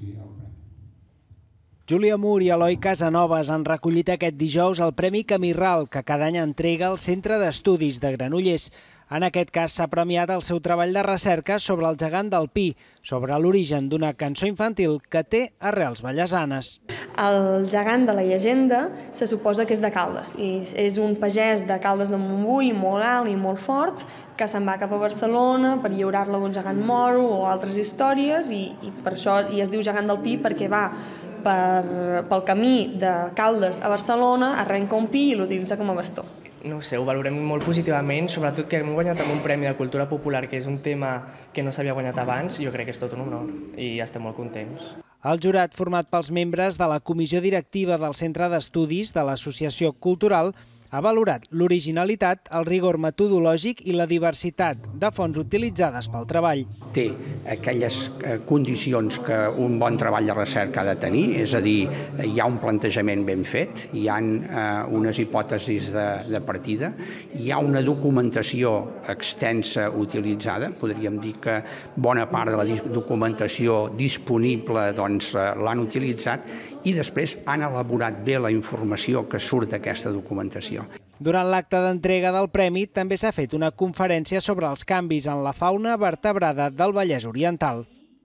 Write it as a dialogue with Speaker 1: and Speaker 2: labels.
Speaker 1: Júlia Mur i Eloi Casanovas han recollit aquest dijous el Premi Camirral, que cada any entrega el Centre d'Estudis de Granollers. En aquest cas s'ha premiat el seu treball de recerca sobre el gegant del Pi, sobre l'origen d'una cançó infantil que té arrels vallesanes.
Speaker 2: El gegant de la llegenda se suposa que és de Caldes, i és un pagès de Caldes de Montbui molt alt i molt fort, que se'n va cap a Barcelona per lliurar-la d'un gegant moro o altres històries, i per això es diu gegant del Pi, perquè va pel camí de Caldes a Barcelona, arrenca un pi i l'utilitza com a bastó.
Speaker 3: No sé, ho valorem molt positivament, sobretot que hem guanyat amb un premi de cultura popular, que és un tema que no s'havia guanyat abans, i jo crec que és tot un honor i estem molt contents.
Speaker 1: El jurat, format pels membres de la comissió directiva del Centre d'Estudis de l'Associació Cultural, ha valorat l'originalitat, el rigor metodològic i la diversitat de fonts utilitzades pel treball.
Speaker 4: Té aquelles condicions que un bon treball de recerca ha de tenir, és a dir, hi ha un plantejament ben fet, hi ha unes hipòtesis de partida, hi ha una documentació extensa utilitzada, podríem dir que bona part de la documentació disponible l'han utilitzat, i després han elaborat bé la informació que surt d'aquesta documentació.
Speaker 1: Durant l'acte d'entrega del premi també s'ha fet una conferència sobre els canvis en la fauna vertebrada del Vallès Oriental.